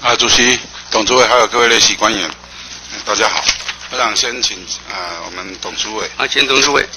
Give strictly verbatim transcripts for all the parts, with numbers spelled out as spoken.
啊，主席、董主委还有各位列席官员，大家好。我想先请啊、呃、我们董主委。 啊，请董主委。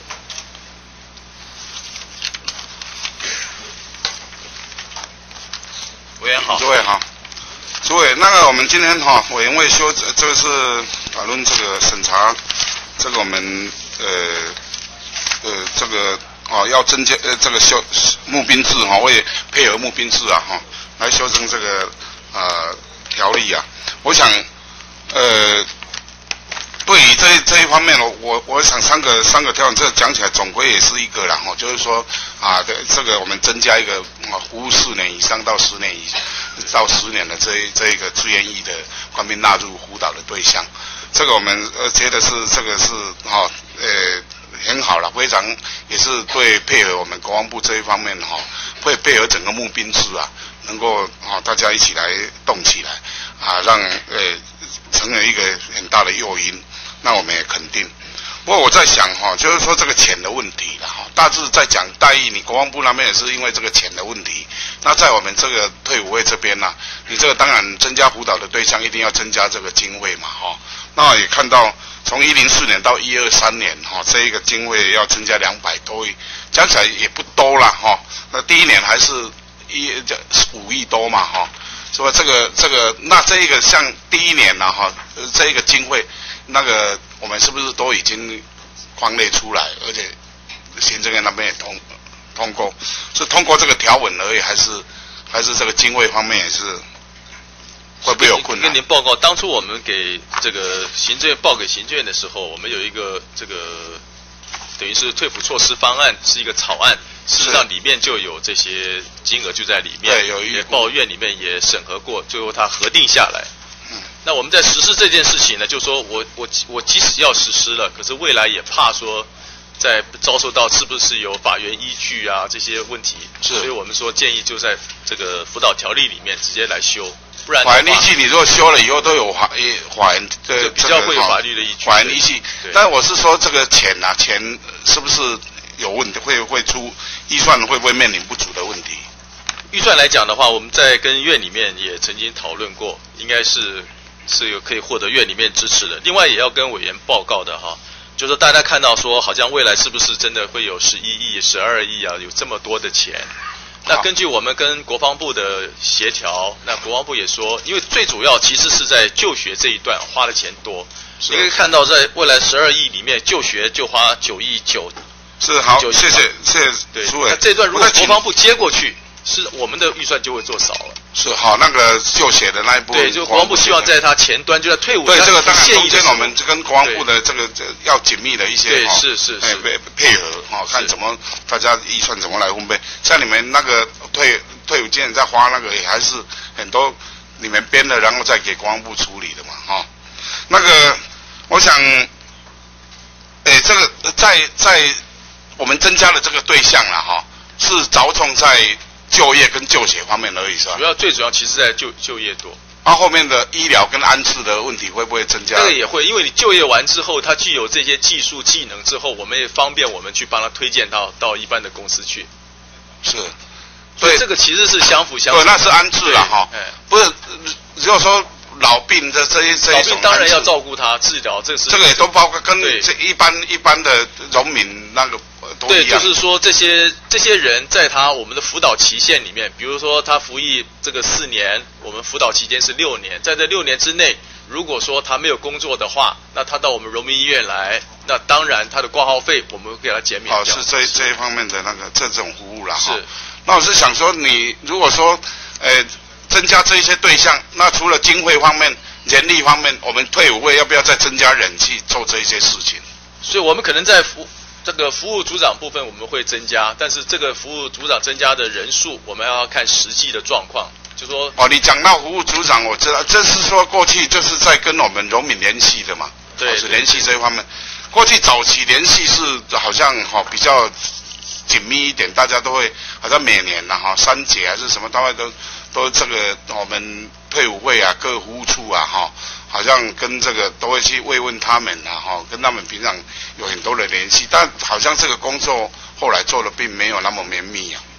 委员好。 主委好。主委，那个我们今天哈、哦、委员会修，这个是讨论这个审查，这个我们呃呃这个哦要增加呃这个修募兵制哈、哦，为配合募兵制啊哈、哦，来修正这个呃条例啊。我想呃对于这这一方面，我我想三个三个条款，这个讲起来总归也是一个啦哈、哦，就是说啊的这个我们增加一个啊服务四年以上到十年以到十年的这一这一个志愿役的官兵纳入辅导的对象，这个我们呃觉得是这个是哈、哦、呃很好了，非常也是对配合我们国防部这一方面哈、哦，会配合整个募兵制啊，能够啊、哦、大家一起来动起来啊，让呃成为一个很大的诱因，那我们也肯定。不过我在想哈、哦，就是说这个钱的问题了哈，大致在讲待遇，你国防部那边也是因为这个钱的问题。那在我们这个退伍会这边呢、啊，你这个当然增加辅导的对象，一定要增加这个经费嘛哈、哦。那也看到从一零四年到一二三年哈、哦，这一个经费要增加两百多亿，讲起来也不多啦哈、哦。那第一年还是一五亿多嘛哈，是吧？这个这个那这一个像第一年呢、啊、哈，这一个经费那个我们是不是都已经框列出来，而且行政院那边也通通过，是通过这个条文而已，还是还是这个经费方面也是会不会有困难？ 跟您报告，当初我们给这个行政院报给行政院的时候，我们有一个这个等于是退辅措施方案，是一个草案，事实上里面就有这些金额就在里面， 对，有预估，报院里面也审核过，最后它核定下来。嗯，那我们在实施这件事情呢，就是说我我我即使要实施了，可是未来也怕说在遭受到是不是有法源依据啊这些问题， 是， 所以我们说建议就在这个辅导条例里面直接来修，不然法源依据你如果修了以后都有法法源的比较会有法律的依据， 法源依据。但我是说这个钱啊，钱是不是有问题，会会出预算会不会面临不足的问题？ 预算来讲的话，我们在跟院里面也曾经讨论过，应该是是有可以获得院里面支持的。另外也要跟委员报告的哈，就是大家看到说，好像未来是不是真的会有十一亿、十二亿啊，有这么多的钱？那根据我们跟国防部的协调，那国防部也说，因为最主要其实是在就学这一段花的钱多，你可以看到在未来十二亿里面，就学就花九亿九。 是好，谢谢谢谢苏委。 那这段如果国防部接过去，是我们的预算就会做少了。 是好，那个就写的那一部分， 对，就国防部希望在他前端，就在退伍。 对，这个当然中间我们就跟国防部的这个要紧密的一些对是是是配配合哈，看怎么大家预算怎么来分配。像你们那个退退伍今年在花那个也还是很多你们编的，然后再给国防部处理的嘛哈。那个我想，诶，这个在在我们增加了这个对象了哈，是着重在就业跟就学方面而已，是吧？ 主要最主要其实在就就业多。 那、啊、后面的医疗跟安置的问题会不会增加？ 这个也会，因为你就业完之后，他具有这些技术技能之后，我们也方便我们去帮他推荐到到一般的公司去。 是， 所以这个其实是相辅相成。 对，那是安置了哈。哎，不是，如果说老病的这一这一种， 老病当然要照顾他治疗，这个是这个也都包括跟这一般一般的农民那个。 对，就是说这些这些人在他我们的辅导期限里面，比如说他服役这个四年，我们辅导期间是六年，在这六年之内，如果说他没有工作的话，那他到我们荣民医院来，那当然他的挂号费我们会给他减免掉。 哦，是这这一方面的那个这种服务啦。 是。 那我是想说，你如果说呃增加这些对象，那除了经费方面、人力方面，我们退伍会要不要再增加人去做这一些事情？ 所以我们可能在服。这个服务组长部分我们会增加，但是这个服务组长增加的人数，我们要看实际的状况。就说哦，你讲到服务组长，我知道，这是说过去就是在跟我们荣民联系的嘛， 对， 是联系这一方面。过去早期联系是好像哈、哦、比较紧密一点，大家都会好像每年呐、啊、哈三节还是什么，大概都都这个我们退伍会啊各服务处啊哈。哦好像跟这个都会去慰问他们啊，哈，跟他们平常有很多的联系，但好像这个工作后来做的并没有那么绵密啊。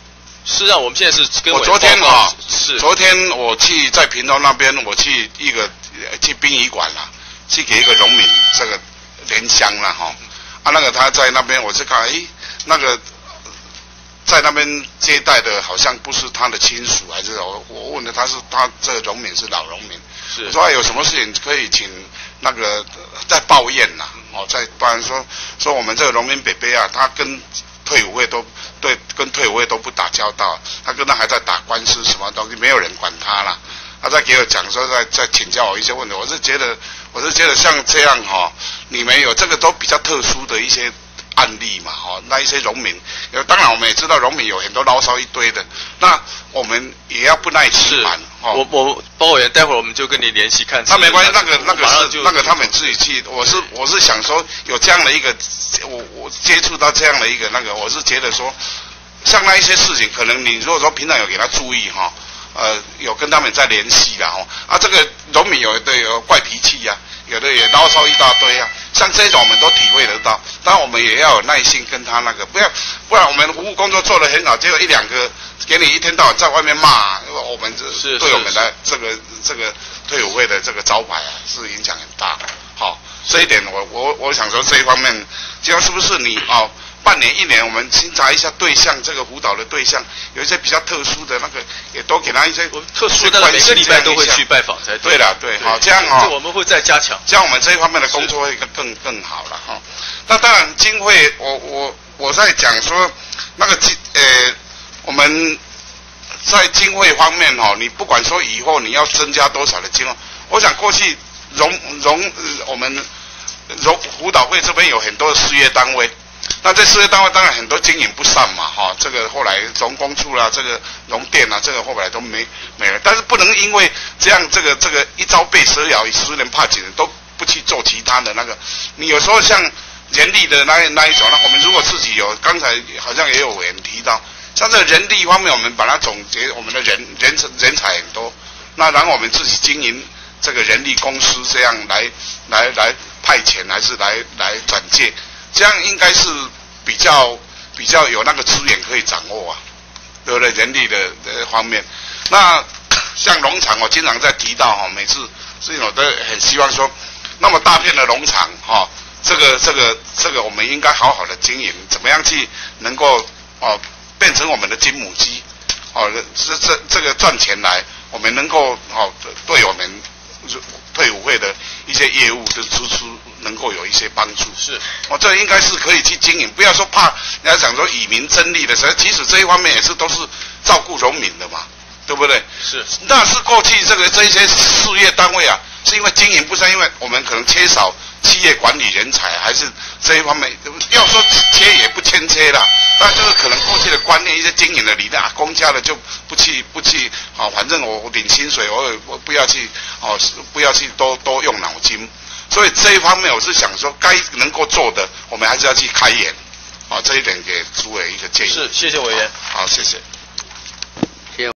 事实上，我们现在是跟我昨天哈、哦， 是昨天我去在屏东那边，我去一个去殡仪馆啦，去给一个农民这个莲香啦哈、哦，啊那个他在那边，我就看诶那个在那边接待的好像不是他的亲属，还是我我问的他是他这个农民是老农民， 是我说、哎、有什么事情可以请那个在抱怨呐、哦，在不然说说我们这个农民伯伯啊，他跟退伍会都对，跟退伍会都不打交道，他跟他还在打官司，什么东西没有人管他啦。他在给我讲说，在在请教我一些问题，我是觉得，我是觉得像这样哈、哦，你们有这个都比较特殊的一些案例嘛，哈、哦，那一些农民，当然我们也知道农民有很多牢骚一堆的，那我们也要不耐其烦。 哦、我我包委员，待会儿我们就跟你联系看。 那没关系，那个那个是那个他们自己去，我是我是想说有这样的一个，我我接触到这样的一个那个，我是觉得说，像那一些事情，可能你如果说平常有给他注意哈、哦，呃，有跟他们在联系啦哈，啊，这个农民有的有怪脾气呀、啊，有的也牢骚一大堆啊，像这种我们都体会得到，当然我们也要有耐心跟他那个，不要不然我们服务工作做得很好，结果一两个给你一天到晚在外面骂，我们这是对我们的这个这个退伍会的这个招牌啊是影响很大的。好，这一点我我我想说这一方面，就是不是你哦？半年一年，我们巡查一下对象，这个辅导的对象有一些比较特殊的那个，也都给他一些特殊的，每个礼拜都会去拜访才对了，对，好这样哦， 这我们会再加强， 这样我们这一方面的工作会更更更好了哈、哦。那当然，经费我我我在讲说那个经呃，我们在经费方面哦，你不管说以后你要增加多少的经费，我想过去融融、呃、我们融辅导会这边有很多的事业单位。那这事业单位当然很多经营不善嘛，哈、哦，这个后来农工处啦，这个农电啦，这个后来都没没了。但是不能因为这样，这个这个一朝被蛇咬，十年怕井人，都不去做其他的那个。你有时候像人力的那那一种，那我们如果自己有，刚才好像也有委员提到，像这个人力方面，我们把它总结，我们的人人人才很多，那然后我们自己经营这个人力公司，这样来来来派遣，还是来来转介。这样应该是比较比较有那个资源可以掌握啊，对不对？人力的呃方面，那像农场，我经常在提到哈，每次是我都很希望说，那么大片的农场哈，这个这个这个我们应该好好的经营，怎么样去能够哦变成我们的金母鸡，哦这这这个赚钱来，我们能够哦对我们退伍会的一些业务的支出能够有一些帮助， 是， 哦，这应该是可以去经营，不要说怕人家讲说以民争利的时候，其实这一方面也是都是照顾农民的嘛，对不对？ 是， 那是过去这个这一些事业单位啊，是因为经营不善，因为我们可能缺少企业管理人才，还是这一方面，要说缺也不欠缺啦，但这个可能过去的观念，一些经营的理念啊，公家的就不去不去，啊、哦，反正我领薪水，我我不要去，哦，不要去多多用脑筋。所以这一方面，我是想说，该能够做的，我们还是要去开眼，啊、哦，这一点给诸位一个建议。 是，谢谢委员。 好，好谢谢。